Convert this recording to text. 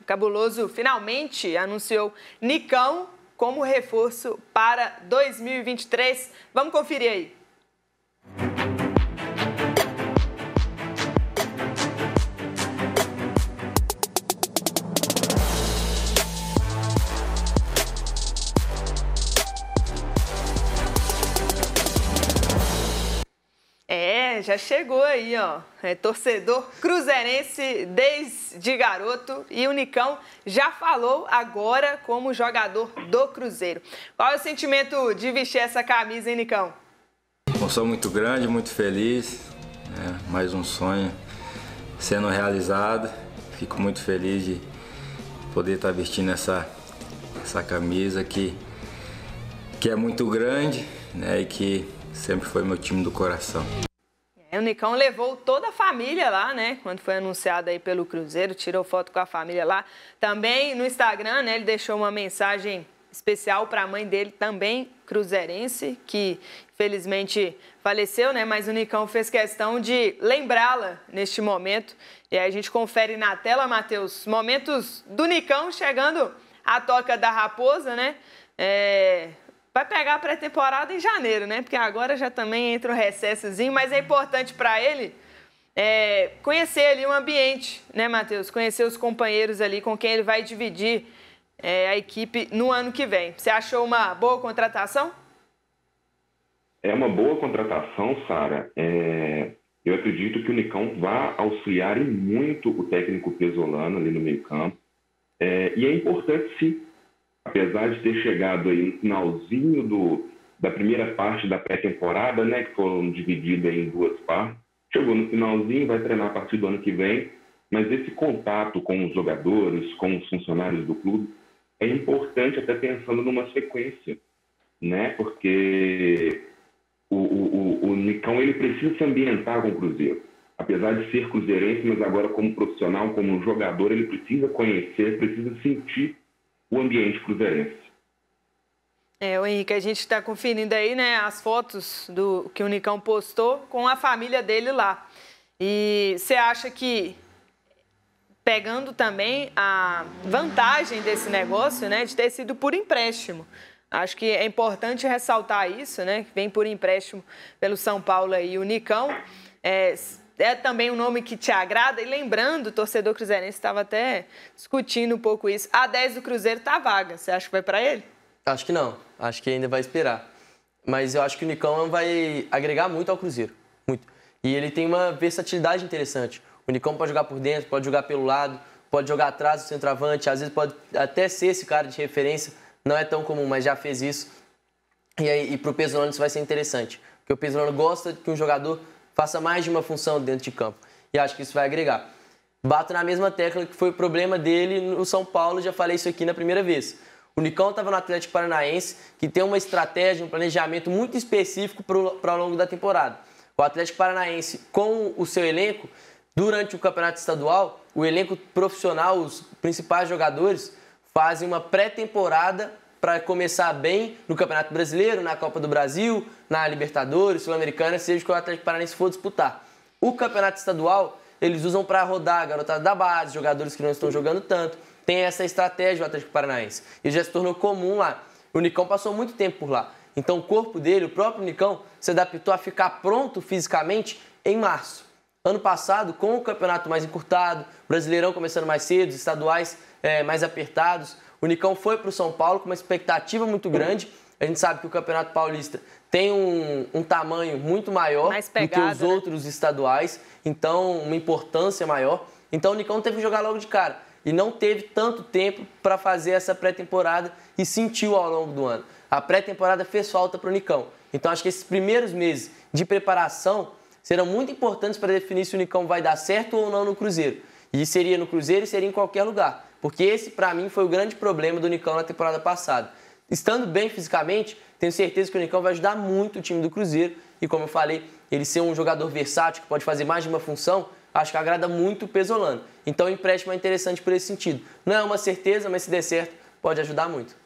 Cabuloso finalmente anunciou Nicão como reforço para 2023. Vamos conferir aí. Já chegou aí, ó. É torcedor cruzeirense desde garoto e o Nicão já falou agora como jogador do Cruzeiro. Qual é o sentimento de vestir essa camisa, hein, Nicão? Emoção muito grande, muito feliz. Mais um sonho sendo realizado. Fico muito feliz de poder estar vestindo essa camisa que é muito grande, né, e que sempre foi meu time do coração. O Nicão levou toda a família lá, né? Quando foi anunciado aí pelo Cruzeiro, tirou foto com a família lá. Também no Instagram, né? Ele deixou uma mensagem especial para a mãe dele, também cruzeirense, que infelizmente faleceu, né? Mas o Nicão fez questão de lembrá-la neste momento. E aí a gente confere na tela, Matheus, momentos do Nicão chegando à Toca da Raposa, né? Vai pegar a pré-temporada em janeiro, né? Porque agora já também entra um recessozinho, mas é importante para ele conhecer ali o ambiente, né, Matheus? Conhecer os companheiros ali com quem ele vai dividir a equipe no ano que vem. Você achou uma boa contratação? É uma boa contratação, Sara. Eu acredito que o Nicão vai auxiliar em muito o técnico Pesolano ali no meio-campo. E é importante, sim. Apesar de ter chegado aí no finalzinho da primeira parte da pré-temporada, né, que foram divididas em duas partes, chegou no finalzinho, vai treinar a partir do ano que vem, mas esse contato com os jogadores, com os funcionários do clube, é importante até pensando numa sequência, né, porque o Nicão ele precisa se ambientar com o Cruzeiro. Apesar de ser cruzeirense, mas agora como profissional, como jogador, ele precisa conhecer, precisa sentir o ambiente cruzeirense. O Henrique, a gente está conferindo aí, né, as fotos que o Nicão postou com a família dele lá. E você acha que, pegando também a vantagem desse negócio, né, de ter sido por empréstimo, acho que é importante ressaltar isso, né, que vem por empréstimo pelo São Paulo aí, o Nicão. É também um nome que te agrada? E lembrando, o torcedor cruzeirense estava até discutindo um pouco isso. A 10 do Cruzeiro tá vaga. Você acha que vai para ele? Acho que não. Acho que ainda vai esperar. Mas eu acho que o Nicão vai agregar muito ao Cruzeiro. Muito. E ele tem uma versatilidade interessante. O Nicão pode jogar por dentro, pode jogar pelo lado, pode jogar atrás do centroavante. Às vezes pode até ser esse cara de referência. Não é tão comum, mas já fez isso. E para o Pesolano isso vai ser interessante. Porque o Pesolano gosta que um jogador faça mais de uma função dentro de campo. E acho que isso vai agregar. Bato na mesma tecla que foi o problema dele no São Paulo, já falei isso aqui na primeira vez. O Nicão estava no Atlético Paranaense, que tem uma estratégia, um planejamento muito específico para o longo da temporada. O Atlético Paranaense, com o seu elenco, durante o campeonato estadual, o elenco profissional, os principais jogadores, fazem uma pré-temporada para começar bem no Campeonato Brasileiro, na Copa do Brasil, na Libertadores, Sul-Americana, seja que o Atlético Paranaense for disputar. O Campeonato Estadual, eles usam para rodar a garotada da base, jogadores que não estão jogando tanto. Tem essa estratégia do Atlético Paranaense. E já se tornou comum lá. O Nicão passou muito tempo por lá. Então o corpo dele, o próprio Nicão, se adaptou a ficar pronto fisicamente em março. Ano passado, com o campeonato mais encurtado, o Brasileirão começando mais cedo, os estaduais mais apertados, o Nicão foi para o São Paulo com uma expectativa muito grande. A gente sabe que o Campeonato Paulista tem um tamanho muito maior do que os outros estaduais, então uma importância maior. Então o Nicão teve que jogar logo de cara e não teve tanto tempo para fazer essa pré-temporada e sentiu ao longo do ano. A pré-temporada fez falta para o Nicão. Então acho que esses primeiros meses de preparação serão muito importantes para definir se o Nicão vai dar certo ou não no Cruzeiro. E seria no Cruzeiro e seria em qualquer lugar. Porque esse, para mim, foi o grande problema do Nicão na temporada passada. Estando bem fisicamente, tenho certeza que o Nicão vai ajudar muito o time do Cruzeiro. E como eu falei, ele ser um jogador versátil, que pode fazer mais de uma função, acho que agrada muito o Pesolano. Então o empréstimo é interessante por esse sentido. Não é uma certeza, mas se der certo, pode ajudar muito.